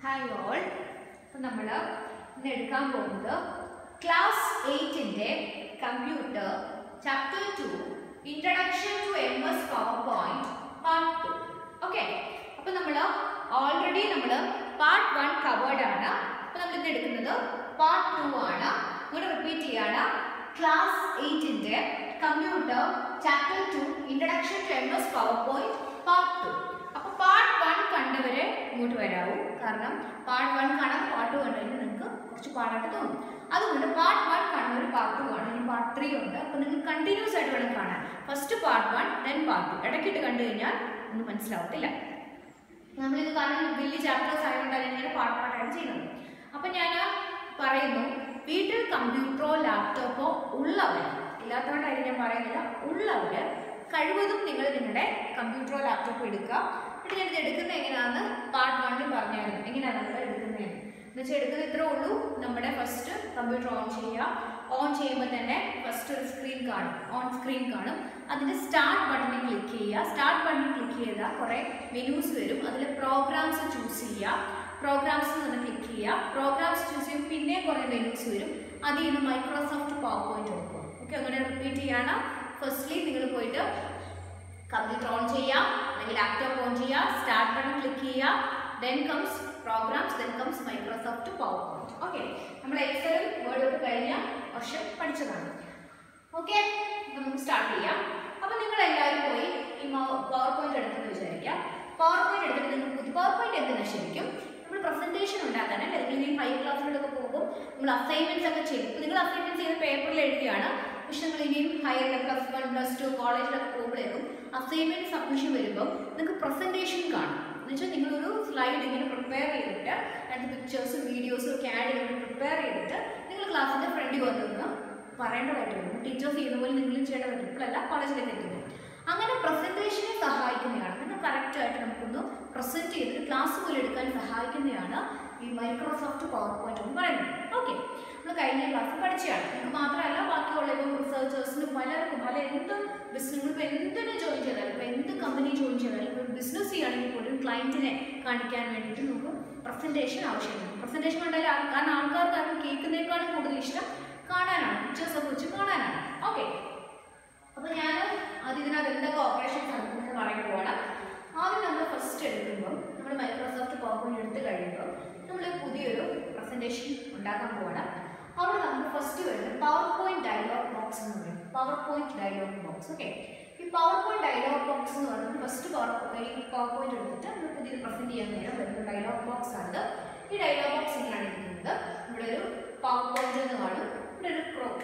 Hi all. നമ്മൾ ഇന്ന് എടുക്കാൻ പോകുന്നത് ക്ലാസ് 8ന്റെ computer chapter 2 introduction to MS PowerPoint part 2. Okay. അപ്പോൾ നമ്മൾ ഓൾറെഡി പാർട്ട് 1 കവേർഡ് ആണ്. അപ്പോൾ നമ്മൾ ഇന്ന് എടുക്കുന്നത് പാർട്ട് 2 ആണ്. നമ്മൾ റിപ്പീറ്റ് ചെയ്യാണ്. ക്ലാസ് 8ന്റെ computer chapter 2 introduction to MS PowerPoint part 2. അപ്പോൾ പാർട്ട് 1 കണ്ടവരെ ഇങ്ങോട്ട് വരാവൂ. കാരണം പാർട്ട് 1 കാണാൻ പാർട്ട് 2 കണ്ടു നിങ്ങൾക്ക് കുറച്ച് പാടായിട്ട് തോന്നും. അതുകൊണ്ട് പാർട്ട് 1 കാണുന്നവർ പാർട്ട് 2 ആണ്. ഇനി പാർട്ട് 3 ഉണ്ട്. അപ്പോൾ നിങ്ങൾക്ക് കണ്ടിന്യൂസ് ആയിട്ട് വേണം കാണാൻ. First part 1 then part 2. ഇടയ്ക്കിട്ട് കണ്ടു കഴിഞ്ഞാൽ ഒന്നും മനസ്സിലാവത്തില്ല. നമ്മളിത് കാരണം വലിയ ചാപ്റ്റേഴ്സ് ആയതുകൊണ്ടാണ് ഇങ്ങനെ പാർട്ട് പാർട്ടായിട്ട് ചെയ്യുന്നത്. അപ്പം ഞാൻ പറയുന്നു, വീട്ടിൽ കമ്പ്യൂട്ടറോ ലാപ്ടോപ്പോ ഉള്ളവർ, ഇല്ലാത്തതുകൊണ്ടായിട്ട് ഞാൻ പറയുന്നില്ല, ഉള്ളവർ കഴിവതും നിങ്ങൾ നിങ്ങളുടെ കമ്പ്യൂട്ടറോ ലാപ്ടോപ്പോ എടുക്കുക. എന്നിട്ട് ഞാനിത് എടുക്കുന്നത് എങ്ങനെയാണെന്ന് പാർട്ട് 1 പറഞ്ഞായിരുന്നു. എങ്ങനെയാണ് നമ്മൾ എടുക്കുന്നത് എന്ന് വെച്ചാൽ എടുക്കുന്നത് ഇത്രേ ഉള്ളൂ. നമ്മുടെ ഫസ്റ്റ് കമ്പ്യൂട്ടർ ഓൺ ചെയ്യുക. ഓൺ ചെയ്യുമ്പോൾ തന്നെ ഫസ്റ്റ് ഒരു സ്ക്രീൻ കാണും, ഓൺ സ്ക്രീൻ കാണും. അതിൻ്റെ സ്റ്റാർട്ട് ബട്ടണിൽ ക്ലിക്ക് ചെയ്യുക. സ്റ്റാർട്ട് ബട്ടണിൽ ക്ലിക്ക് ചെയ്താൽ കുറേ മെനൂസ് വരും. അതിൽ പ്രോഗ്രാംസ് ചൂസ് ചെയ്യുക. പ്രോഗ്രാംസ് തന്നെ ക്ലിക്ക് ചെയ്യുക. പ്രോഗ്രാംസ് ചൂസ് ചെയ്യുമ്പോൾ പിന്നെ കുറേ മെനൂസ് വരും. അതിൽ നിന്ന് മൈക്രോസോഫ്റ്റ് പവർ പോയിന്റ് നോക്കുക. ഓക്കെ, അങ്ങനെ റിപ്പീറ്റ് ചെയ്യാണ്. ഫസ്റ്റ്ലി നിങ്ങൾ പോയിട്ട് കമ്പ്യൂട്ടർ ഓൺ ചെയ്യുക, അല്ലെങ്കിൽ ലാപ്ടോപ്പ് ഓൺ ചെയ്യുക, സ്റ്റാർട്ട് ബട്ടൺ ക്ലിക്ക് ചെയ്യുക, then comes programs, then comes Microsoft PowerPoint. Okay, നമ്മൾ എക്സലും വേർഡൊക്കെ കഴിഞ്ഞ വർഷം പഠിച്ചതാണ്. ഓക്കെ, നമുക്ക് സ്റ്റാർട്ട് ചെയ്യാം. അപ്പോൾ നിങ്ങൾ എല്ലാവരും പോയി ഈ പവർ പോയിന്റ് എടുത്തെന്ന് വിചാരിക്കാം. പവർ പോയിന്റ് എടുത്തിട്ട് നിങ്ങൾക്ക് പവർ പോയിന്റ് എന്തിനാ ശരിക്കും നമ്മൾ പ്രസന്റേഷൻ ഉണ്ടാക്കാൻ, അല്ലെങ്കിൽ ഈ 5 ക്ലാസ്സിലൊക്കെ പോകുമ്പോൾ നമ്മൾ അസൈൻമെന്റ്സ് ഒക്കെ ചെയ്യും. നിങ്ങൾ അസൈൻമെന്റ് ചെയ്ത് പേപ്പറിൽ എഴുതിയാണ്. പക്ഷെ നിങ്ങൾ ഇനിയും ഹയർ +1 +2 കോളേജിലൊക്കെ പോകുമ്പോഴേക്കും അസൈൻമെന്റ് സബ്മിഷൻ വരുമ്പോൾ നിങ്ങൾക്ക് പ്രസന്റേഷൻ കാണും. എന്ന് വെച്ചാൽ നിങ്ങളൊരു സ്ലൈഡ് ഇങ്ങനെ പ്രിപ്പയർ ചെയ്തിട്ട് അതിൻ്റെ പിക്ചേഴ്സും വീഡിയോസും ഒക്കെ ആഡ് ചെയ്തിട്ട് പ്രിപ്പയർ ചെയ്തിട്ട് നിങ്ങൾ ക്ലാസ്സിൻ്റെ ഫ്രണ്ടിൽ വന്നിരുന്ന് പറയേണ്ടതായിട്ട് വരും. ടീച്ചേഴ്സ് ചെയ്യുന്ന പോലെ നിങ്ങളും ചെയ്യേണ്ട പറ്റും. ഇപ്പോഴല്ല കോളേജിലേക്ക് എത്തുമ്പോൾ അങ്ങനെ പ്രസന്റേഷനെ സഹായിക്കുന്നതാണ്. നിങ്ങൾ കറക്റ്റായിട്ട് നമുക്കൊന്ന് പ്രസന്റ് ചെയ്തിട്ട് ക്ലാസ് പോലെ എടുക്കാൻ സഹായിക്കുന്നതാണ് ഈ മൈക്രോസോഫ്റ്റ് പവർ പോയിന്റ് എന്ന് പറയുന്നത്. ഓക്കെ, നമ്മൾ കഴിഞ്ഞ ക്ലാസ്സിൽ പഠിച്ചതാണ്. നിങ്ങൾക്ക് മാത്രമല്ല ബാക്കിയുള്ള ഇപ്പോൾ റിസർച്ചേഴ്സിന് പലർക്കും എന്ത് ബിസിനസ്, ഇപ്പോൾ എന്തിനു ജോയിൻ ചെയ്താലും, ഇപ്പോൾ എന്ത് കമ്പനി ജോയിൻ ചെയ്താലും, ഇപ്പോൾ ബിസിനസ് ചെയ്യുകയാണെങ്കിൽ പോലും ക്ലയൻറ്റിനെ കാണിക്കാൻ വേണ്ടിയിട്ട് നമുക്ക് പ്രസന്റേഷൻ ആവശ്യമാണ്. പ്രസന്റേഷൻ കണ്ടാൽ കാരണം ആൾക്കാർക്ക് കേൾക്കുന്നതിനേക്കാളും കൂടുതൽ ഇഷ്ടം കാണാനാണ്, പിക്ചേഴ്സൊക്കെ വെച്ച് കാണാനാണ്. ഓക്കെ, അപ്പോൾ ഞാൻ ഇതിനകത്ത് എന്തൊക്കെ ഓപ്പറേഷൻസ് നടക്കുന്നത് പറയാൻ പോവാണ്. ആദ്യം നമ്മൾ ഫസ്റ്റ് എടുക്കുമ്പോൾ നമ്മൾ മൈക്രോസോഫ്റ്റ് പവർ പോയിന്റ് എടുത്ത് കഴിയുമ്പോൾ നമ്മൾ പുതിയൊരു പ്രസന്റേഷൻ ഉണ്ടാക്കാൻ പോവാണ്. അവിടെ നമ്മൾ ഫസ്റ്റ് വരുന്നത് പവർ പോയിന്റ് ഡയലോഗ് ബോക്സ് എന്ന് പറയും. PowerPoint dialog box. Okay, ഈ പവർ പോയിന്റ് ഡയലോഗ് ബോക്സ് എന്ന് പറയുന്നത് ഫസ്റ്റ് പവർ പോയിന്റ് എടുത്തിട്ട് നമ്മൾ പുതിയത് പ്രസന്റ് ചെയ്യാൻ നേരം വരുന്ന ഡയലോഗ് ബോക്സ് ആണ്. ഈ ഡയലോഗ് ബോക്സ് ഇങ്ങനെയാണ് ഇരിക്കുന്നത്. ഇവിടെ ഒരു പവർ പോയിന്റ് എന്ന് കാണും. ഇവിടെ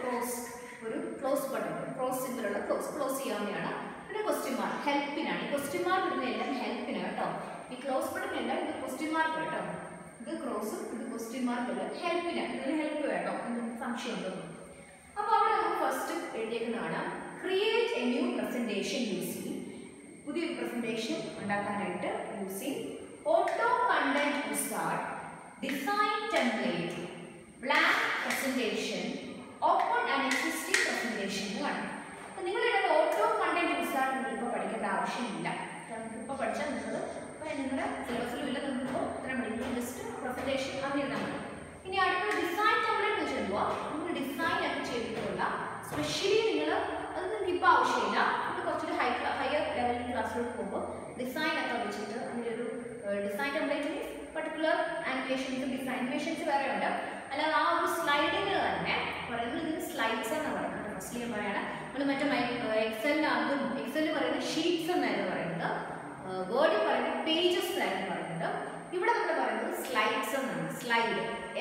ഒരു ക്ലോസ് ബട്ടൺ, ക്ലോസ് സിമ്പിളുള്ള ക്ലോസ് ചെയ്യാവുന്നതാണ്. പിന്നെ ക്വസ്റ്റ്യൻ മാർക്ക് ഹെൽപ്പിനാണ്. ഈ ക്വസ്റ്റ്യൻ മാർക്ക് ഇടുന്നതെല്ലാം ഹെൽപ്പിനാണ് കേട്ടോ. ഈ ക്ലോസ് ബട്ടൺ എല്ലാം ഇത് ക്വസ്റ്റ്യൻ മാർക്ക് കേട്ടോ. ഇത് ക്രോസും ഇത് ക്വസ്റ്റ്യൻ മാർക്കും ഹെൽപ്പിനാണ്. ഇതിന് ഹെൽപ്പ് വേട്ടോ, സംശയം ഉണ്ടോ? അപ്പോൾ അവിടെ നമുക്ക് ഫസ്റ്റ് എഴുതിയേക്കുന്നതാണ് create a new presentation using. പുതിയൊരു പ്രസന്റേഷൻ ഉണ്ടാക്കാനായിട്ട് using auto content wizard, design template, blank presentation, open and existing presentation എന്ന് കാണും. അപ്പോൾ നിങ്ങളിവിടെ ഓട്ടോ കണ്ടന്റ് വിസാർഡ് നിങ്ങൾക്ക് ഇപ്പോൾ പഠിക്കേണ്ട ആവശ്യമില്ല. ഇപ്പോൾ പഠിച്ചാൽ നിങ്ങളുടെ സിലബസിലും ഇല്ല. നിങ്ങൾക്കിപ്പോൾ ഇത്രയും പഠിക്കും. ജസ്റ്റ് പ്രസന്റേഷൻ അറിഞ്ഞിരുന്നാൽ മതി. ഇനി അടുത്ത ഡിസൈൻ ടെംപ്ലേറ്റ് വെച്ച് വരുമ്പോൾ നിങ്ങൾ ഡിസൈൻ ഒക്കെ ചെയ്തിട്ടുള്ള സ്പെഷ്യലി അത് നിങ്ങൾക്ക് ഇപ്പോൾ ആവശ്യമില്ല. നിങ്ങൾ കുറച്ചൊരു ഹയർ ലെവലിൽ ക്ലാസ്സിലോട്ട് പോകുമ്പോൾ ഡിസൈൻ ഒക്കെ വെച്ചിട്ട് അതിൻ്റെ ഒരു design template means particular animations, ഡിസൈനിമേഷൻസ് വേറെ ഉണ്ട്. അല്ലാതെ ആ ഒരു സ്ലൈഡിന് തന്നെ പറയുന്നത് ഇതിന് സ്ലൈഡ്സ് എന്നാണ് പറയുന്നത്. ഫസ്റ്റ്ലി ഞാൻ പറയണം, നമ്മൾ മറ്റേ എക്സലിനകത്തും എക്സലിൽ പറയുന്നത് ഷീറ്റ്സ് എന്നായിരുന്നു പറയുന്നത്, വേർഡിൽ പറയുന്നത് പേജസ് എന്നായിരുന്നു പറയുന്നത്. ഇവിടെ നമ്മൾ പറയുന്നത് സ്ലൈഡ്സ് എന്നാണ്. സ്ലൈഡ്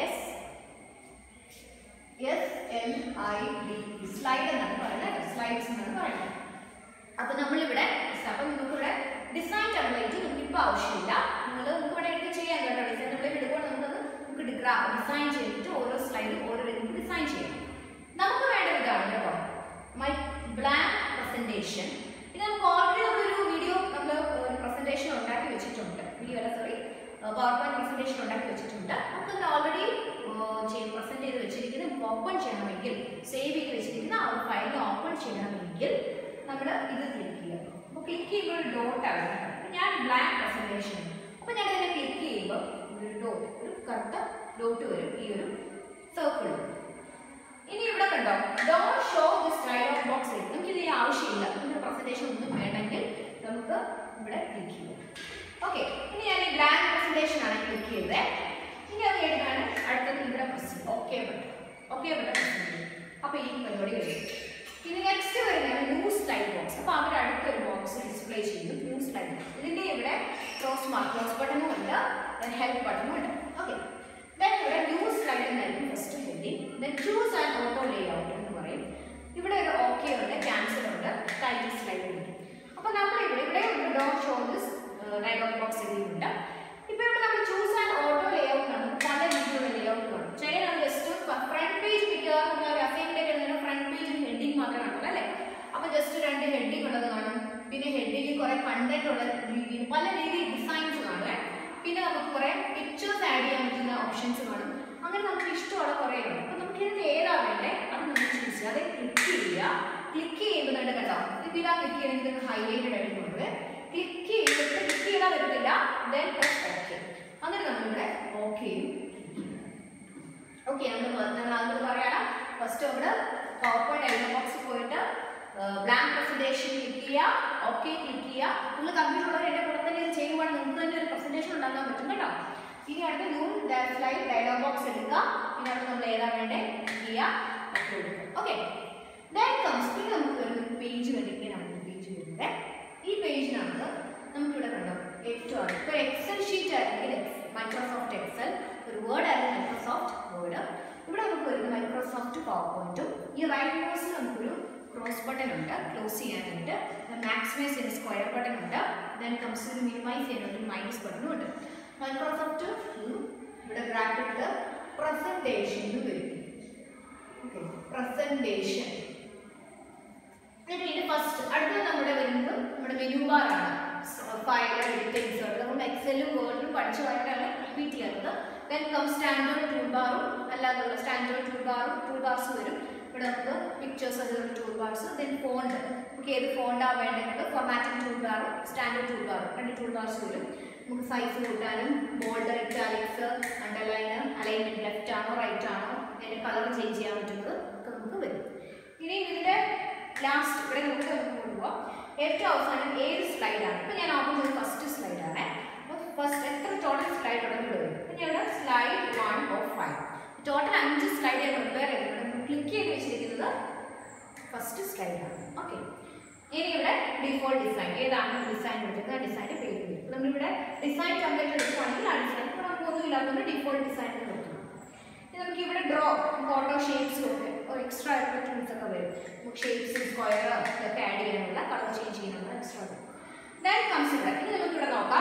SLID സ്ലൈഡ് എന്നാണ് പറയുന്നത്. സ്ലൈഡ്സ് എന്നാണ് പറയുന്നത്. അപ്പോൾ നമ്മളിവിടെ നമുക്കിവിടെ ഡിസൈൻ ടെംപ്ലേറ്റ് നമുക്ക് ഇപ്പോൾ ആവശ്യമില്ല. നിങ്ങൾക്ക് ഇവിടെ എടുത്ത് ചെയ്യാൻ കേട്ടോ. ഡിസൈൻ ടെംപ്ലേറ്റ് എടുക്കുമ്പോൾ നമുക്ക് ഡിസൈൻ ചെയ്തിട്ട് ഓരോ സ്ലൈഡും ഓരോ രീതിയിൽ ഡിസൈൻ ചെയ്യാം. നമുക്ക് വേണ്ടത് ഇതാണ് കേട്ടോ, ബ്ലാങ്ക് പ്രസന്റേഷൻ. ഇത് നമുക്ക് ഓൾറെഡി നമ്മളൊരു വീഡിയോ ഒരു പ്രസന്റേഷൻ ഉണ്ടാക്കി വെച്ചിട്ടുണ്ട്. വീഡിയോ അല്ല സോറി, പവർ പോയിന്റ് പ്രസന്റേഷൻ ഉണ്ടാക്കി വെച്ചിട്ടുണ്ട്. നമുക്ക് ഓൾറെഡി പ്രസന്റ് ചെയ്ത് വെച്ചിരിക്കുന്നത് നമുക്ക് ഓപ്പൺ ചെയ്യണമെങ്കിൽ, സേവ് ചെയ്ത് വെച്ചിരിക്കുന്ന ആ ഒരു ഫയൽ ഓപ്പൺ ചെയ്യണമെങ്കിൽ നമ്മൾ ഇത് ക്ലിക്ക് ചെയ്യുക. അപ്പോൾ ക്ലിക്ക് ചെയ്യുമ്പോൾ ഒരു ഡോട്ട് ആണ്. ഞാൻ ബ്ലാങ്ക് പ്രസന്റേഷൻ. അപ്പോൾ ഞാൻ ഇതിനെ ക്ലിക്ക് ചെയ്യുമ്പോൾ ഒരു ഡോട്ട് പുറത്ത് ഡോട്ട് വരും, ഈ ഒരു സർക്കിൾ. ഇനി ഇവിടെ കണ്ടോ, don't show this dialog box. നമുക്ക് ഇതിന് ആവശ്യമില്ല, ഇതിന്റെ പ്രസന്റേഷൻ ഒന്നും വേണമെങ്കിൽ നമുക്ക് ഇവിടെ ക്ലിക്ക് ചെയ്യാം. ഓക്കെ, ഇനി ഞാൻ ഈ ബ്ലാങ്ക് പ്രസന്റേഷൻ ആണ് ക്ലിക്ക് ചെയ്തത്. ഇനി അത് എഴുതാണ് അടുത്തത് ഇവിടെ press okay button. Okay button press ചെയ്യും. അപ്പോൾ ഈ പരിപാടി കഴിയും. ഇനി നെക്സ്റ്റ് വരുന്നത് ന്യൂ സ്ലൈഡ് ബോക്സ്. അപ്പോൾ അവർ അടുത്തൊരു ബോക്സ് ഡിസ്പ്ലേ ചെയ്യും, ന്യൂ സ്ലൈഡ് ബോക്സ്. ഇതിന്റെ ഇവിടെ ക്ലോസ് ബട്ടണും ഉണ്ട്, ഹെൽപ്പ് ബട്ടണും ഉണ്ട്. ഓക്കെ, ഇവിടെ ന്യൂ സ്ലൈഡ് എന്നായിരിക്കും first heading. Then choose and auto layout എന്ന് പറയും. ഇവിടെ ഒരു ഓക്കെ ഉണ്ട്, ക്യാൻസൽ ഉണ്ട്, ടൈറ്റിൽ സ്ലൈഡ് ഉണ്ട്. അപ്പോൾ നമ്മൾ ഇവിടെ don't show this dialog box എഴുതിയിട്ടുണ്ട്. ഇപ്പോൾ ഇവിടെ നമ്മൾ ചൂസ് ആൻഡ് ഓട്ടോ ലേഔട്ട് ആണ്, പല രീതിയിലുള്ള ലേഔട്ട് കാണും. ചില നമ്മൾ ജസ്റ്റ് ഫ്രണ്ട് പേജ് മിക്കവാറും ഒരു അസൈൻമെന്റ് എഴുതുന്ന ഫ്രണ്ട് പേജിൽ ഹെഡിങ് മാത്രമേ കാണുള്ളൂ അല്ലേ. അപ്പോൾ ജസ്റ്റ് 2 ഹെഡിങ് ഉള്ളത് കാണും. പിന്നെ ഹെഡിങ് കുറെ കണ്ടന്റ് ഉള്ള രീതിയിൽ പല രീതിയിൽ ഡിസൈൻസ് കാണും. പിന്നെ നമുക്ക് കുറെ പിക്ചേഴ്സ് ആഡ് ചെയ്യാൻ പറ്റുന്ന ഓപ്ഷൻസ് കാണും. അങ്ങനെ നമുക്ക് ഇഷ്ടമുള്ള കുറേ ഉണ്ട്. അപ്പോൾ നമുക്ക് ഇതിന് ഏതാ വേണ്ടേ അത് നമ്മൾ ചൂസ് ചെയ്യുക. അത് ക്ലിക്ക് ചെയ്യുക. ക്ലിക്ക് ചെയ്യുമ്പോൾ കണ്ടോ, ഇപ്പോൾ ഇതാ ക്ലിക്ക് ചെയ്യണമെങ്കിൽ ഹൈലൈറ്റഡ് ആയിട്ടുണ്ട്. ക്ലിക്ക് ചെയ്താൽ വരത്തില്ല. Then press okay. അങ്ങനെ നമ്മളിവിടെ ഓക്കെ നമ്മൾ അത് പറയാം. ഫസ്റ്റ് നമ്മൾ പവർപോയിന്റ് ഡയലോഗ് ബോക്സിൽ പോയിട്ട് ബ്ലാങ്ക് പ്രസന്റേഷൻ ക്ലിക്ക് ചെയ്യുക, ഓക്കെ ക്ലിക്ക് ചെയ്യുക. നിങ്ങൾ കമ്പ്യൂട്ടറുള്ളവർ എൻ്റെ കൂടെ തന്നെ ഇത് ചെയ്യുവാണെങ്കിൽ നിങ്ങൾക്ക് തന്നെ ഒരു പ്രസന്റേഷൻ ഉണ്ടാക്കാൻ പറ്റും കേട്ടോ. ഇനി അടുത്ത ന്യൂ സ്ലൈഡ് ഡയലോഗ് ബോക്സ് എടുക്കുക. പിന്നെ അവിടെ നമ്മൾ ഏതാ വേണ്ടേ ക്ലിക്ക് ചെയ്യുക, ഓക്കെ കൊടുക്കുക. ഓക്കെ, ദെൻ കംസ് പിന്നെ നമുക്ക് വരുന്ന പേജ് വേണ്ടിയിട്ടാണ് പേജ് വരുന്നത്. ഈ പേജിനകത്ത് നമുക്കിവിടെ കണ്ടോ ഏറ്റവും ആദ്യം ഇപ്പോൾ എക്സൽ ഷീറ്റ് ആണെങ്കിൽ മൈക്രോസോഫ്റ്റ് എക്സൽ, ഒരു വേർഡ് ആയിരുന്നു മൈക്രോസോഫ്റ്റ് വേർഡ്. ഇവിടെ നമുക്ക് വരുന്നത് മൈക്രോസോഫ്റ്റ് പവർ പോയിന്റും. ഈ റൈറ്റ് മോസിൽ നമുക്കൊരു ക്രോസ് ബട്ടൺ ഉണ്ട്, ക്ലോസ് ചെയ്യാനുണ്ട്. മാക്സിമൈസ് ചെയ്യുന്ന സ്ക്വയർ ബട്ടൺ ഉണ്ട്. ദെൻ കംസ് ഒരു മിനിമൈസ് ചെയ്യാനുള്ള മൈനസ് ബട്ടണും ഉണ്ട്. മൈക്രോസോഫ്റ്റ് ഇവിടെ ബ്രാക്കറ്റിൽ പ്രസന്റേഷൻ എന്ന് വരും. Okay, presentation. എന്നിട്ട് ഫസ്റ്റ് അടുത്തത് നമ്മുടെ വരുന്നത് നമ്മുടെ മെനു ബാർ ആണ്. ഫയൽ എഡിറ്റ് ഇൻസേർട്ട് നമ്മൾ എക്സലും വേർഡിലും പഠിച്ചു പോയിട്ടാണ് റിപ്പീറ്റ് ചെയ്യുന്നത്. ദെൻ കം സ്റ്റാൻഡേർഡ് ടൂൾ ബാറും അല്ലാതുള്ള സ്റ്റാൻഡേർഡ് ടൂൾ ബാർസ് വരും. ഇവിടെ നമുക്ക് പിക്ചേഴ്സ് അതുപോലെ ടൂൾ ബാർസ്. ദെൻ ഫോണ്ട്, നമുക്ക് ഏത് ഫോണ്ടാണ് വേണ്ടത്, ഫോർമാറ്റിംഗ് ടൂൾ ബാറും സ്റ്റാൻഡേർഡ് ടൂൾ ബാറും 2 ടൂൾ ബാർസ് വരും. നമുക്ക് സൈസ് കൂട്ടാനും border, italics, underline, alignment left ആണോ റൈറ്റ് ആണോ, അതിന്റെ കളർ ചേഞ്ച് ചെയ്യാൻ പറ്റുന്നത് ഒക്കെ നമുക്ക് വരും. ഇനി ഇതിന്റെ ലാസ്റ്റ് ഇവിടെ നമുക്ക് കൊണ്ടുപോകാം. ഏറ്റവും അവസാനം ഏത് സ്ലൈഡാണ്. ഇപ്പം ഞാൻ ഓപ്പൺ ചെയ്ത് ഫസ്റ്റ് സ്ലൈഡാണ്. അപ്പോൾ ഫസ്റ്റ് എത്ര ടോട്ടൽ സ്ലൈഡ് ഉണ്ടെങ്കിൽ വരും. അപ്പം ഞാൻ ഇവിടെ സ്ലൈഡ് 1 of 5 ടോട്ടൽ 5 സ്ലൈഡ് ഞാൻ പ്രിപ്പയർ ചെയ്തിട്ടുണ്ട്. ക്ലിക്ക് ചെയ്ത് വെച്ചിരിക്കുന്നത് ഫസ്റ്റ് സ്ലൈഡാണ്. ഓക്കെ, ഇനി ഇവിടെ ഡിഫോൾട്ട് ഡിസൈൻ ഏതാണ് ഡിസൈൻ കൊടുക്കുന്നത്, ഡിസൈൻ്റെ പേര് വരും. നമ്മളിവിടെ ഡിസൈൻ ടെംപ്ലേറ്റ് എടുക്കുകയാണെങ്കിൽ ആ ഡിസൈൻ ഇപ്പോൾ നമുക്ക് ഒന്നും ഇല്ലാത്തതുകൊണ്ട് ഡിഫോൾട്ട് ഡിസൈൻ കൊടുക്കണം. നമുക്ക് ഇവിടെ ഡ്രോ ഫോട്ടോ ഷേപ്സും ഒക്കെ ഒരു എക്സ്ട്രാ ആയിട്ടുള്ള ടൂൾസ് ഒക്കെ വരും. നമുക്ക് ഷേപ്സ് സ്ക്വയർ ഇതൊക്കെ ആഡ് ചെയ്യാനുള്ള കളർ ചേഞ്ച് ചെയ്യാനുള്ള എക്സ്ട്രാ വരും. Then consider. ഇനി നമുക്ക് ഇവിടെ നോക്കാം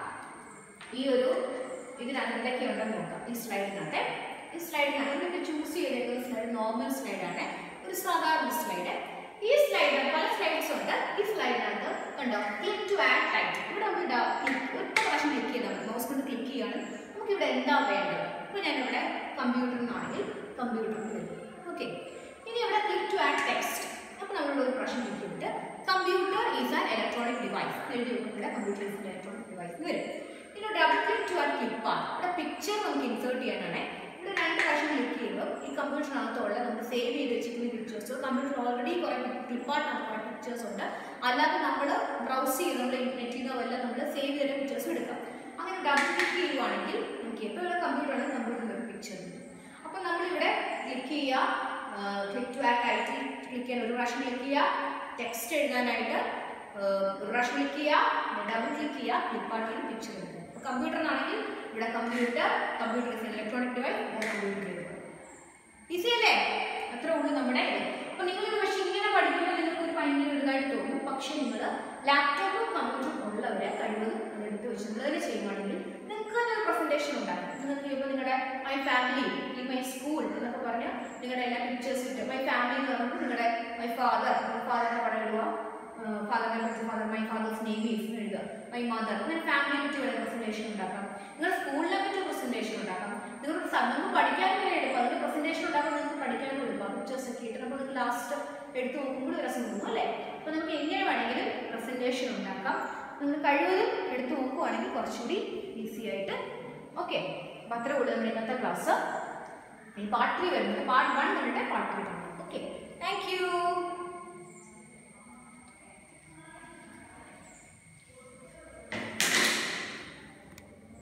ഈ ഒരു ഇതിനകത്ത് എന്തൊക്കെ ഉണ്ടെന്ന് നോക്കാം. ഈ സ്ലൈഡിനകത്ത് നമുക്ക് ചൂസ് ചെയ്തേക്കുന്ന സ്ലൈഡ് നോർമൽ സ്ലൈഡാണ്, ഒരു സാധാരണ സ്ലൈഡ്. ഈ സ്ലൈഡ് പല സ്ലൈഡ്സ് ഉണ്ട്. ഈ സ്ലൈഡിനകത്ത് കണ്ടോ ക്ലിക്ക് ടു ആഡ് ടൈറ്റിൽ. ഇവിടെ നമുക്ക് ഒറ്റ പ്രാവശ്യം ക്ലിക്ക് ചെയ്താൽ മൗസ് കൊണ്ട് ക്ലിക്ക് ചെയ്യാണ്. നമുക്കിവിടെ എന്താ വേണ്ടത്. ഇപ്പോൾ ഞാനിവിടെ കമ്പ്യൂട്ടറിനാണെങ്കിൽ കമ്പ്യൂട്ടറിൽ വരും. ഓക്കെ, ഇനി ഇവിടെ ക്ലിക്ക് ടു ആഡ് ടെക്സ്റ്റ്. അപ്പോൾ നമ്മളുടെ ഒരു പ്രാവശ്യം ക്ലിക്ക് ചെയ്തിട്ട് computer is an electronic device എഴുതി ഇവിടെ computer is an electronic device വരും. ഇനി ഡബിൾ ക്ലിക്ക് ടു ആഡ് ക്ലിപ്പാണ്. ഇവിടെ പിക്ചർ നമുക്ക് ഇൻസേർട്ട് ചെയ്യാനാണ്. ഇവിടെ 2 പ്രാവശ്യം ക്ലിക്ക് ചെയ്യുമ്പോൾ ഈ കമ്പ്യൂട്ടറിനകത്തുള്ള നമുക്ക് സേവ് ചെയ്ത് വെച്ചിരിക്കുന്ന പിക്ചേഴ്സ് കമ്പ്യൂട്ടർ ഓൾറെഡി കുറേ ക്ലിപ്പാർട്ടിനകത്ത് കുറേ പിക്ചേഴ്സ് ഉണ്ട്. അല്ലാതെ നമ്മൾ ബ്രൗസ് ചെയ്ത് നമ്മൾ നെറ്റിൽ നിന്നോ വല്ല നമ്മൾ സേവ് ചെയ്ത പിക്ചേഴ്സ് എടുക്കാം. അങ്ങനെ ഡബിൾ ക്ലിക്ക് ചെയ്യുവാണെങ്കിൽ നമുക്ക് ഇപ്പോൾ ഇവിടെ കമ്പ്യൂട്ടറാണ് കമ്പ്യൂട്ടറിൽ ഒരു പിക്ചർ ഉണ്ട്. അപ്പോൾ നമ്മളിവിടെ ക്ലിക്ക് ചെയ്യുക, click to add title click ചെയ്യാൻ ഒരു പ്രാവശ്യം ക്ലിക്ക് ചെയ്യുക, ടെക്സ്റ്റ് എഴുതാനായിട്ട് ഒരു പ്രാവശ്യം ക്ലിക്ക് ചെയ്യുക, ഡബിൾ ക്ലിക്ക് ചെയ്യുക, ക്ലിപ്പാർട്ടിൽ പിക്ചർ എടുക്കുക. കമ്പ്യൂട്ടറിനാണെങ്കിൽ ഇവിടെ computer is electronic device, computer easy അല്ലേ. അത്ര ഉള്ളൂ നമ്മുടെ. അപ്പോൾ നിങ്ങളിത് പക്ഷേ ഇങ്ങനെ പഠിക്കുമ്പോൾ നിങ്ങൾക്ക് ഒരു ഭയങ്കര ഇതായിട്ട് തോന്നും. പക്ഷേ നിങ്ങൾ ലാപ്ടോപ്പും കമ്പ്യൂട്ടറും ഉള്ളവരെ കഴിവതും എടുത്ത് വെച്ച് നിങ്ങൾ തന്നെ ചെയ്യുകയാണെങ്കിൽ നിങ്ങൾക്ക് തന്നെ ഒരു പ്രസന്റേഷൻ ഉണ്ടാകും. നിങ്ങൾക്ക് ഇപ്പോൾ നിങ്ങളുടെ മൈ ഫാമിലി മൈ സ്കൂൾ എന്നൊക്കെ പറഞ്ഞ് നിങ്ങളുടെ എല്ലാ പിക്ചേഴ്സ് ഇട്ട് മൈ ഫാമിലി എന്ന് പറഞ്ഞിട്ട് നിങ്ങളുടെ മൈ ഫാദറിൻ്റെ പടം ഇടുക, ഫാദറിനെ പറ്റി മൈ ഫാദേഴ്സ് നെയിം ഈസ് എഴുതുക, മൈ മദർ, അങ്ങനെ ഫാമിലിയെ പറ്റി ഒരു പ്രസന്റേഷൻ ഉണ്ടാക്കാം. നിങ്ങൾ സ്കൂളിനെ പറ്റി പ്രസന്റേഷൻ ഉണ്ടാക്കാം. നിങ്ങൾക്ക് നമുക്ക് പഠിക്കാൻ വരെ എടുക്കും. അതിൻ്റെ പ്രസന്റേഷൻ ഉണ്ടാക്കാൻ നിങ്ങൾക്ക് പഠിക്കാനും എടുക്കാം. പിക്ചേഴ്സ് ഒക്കെ ഇട്ട് അപ്പോൾ നിങ്ങൾക്ക് ലാസ്റ്റ് എടുത്ത് നോക്കുമ്പോൾ രസം തോന്നും അല്ലേ. അപ്പോൾ നമുക്ക് എങ്ങനെ വേണമെങ്കിലും പ്രസന്റേഷൻ ഉണ്ടാക്കാം. നിങ്ങൾ കഴിവതും എടുത്ത് നോക്കുവാണെങ്കിൽ കുറച്ചുകൂടി ഈസി ആയിട്ട് ഓക്കെ, അപ്പോൾ അത്രേ ഉള്ളൂ നമ്മുടെ ഇന്നത്തെ ക്ലാസ്. ഈ പാർട്ട് 3 വരുന്നത് പാർട്ട് 1 കഴിഞ്ഞിട്ട് പാർട്ട് 3 കാണാം. ഓക്കെ.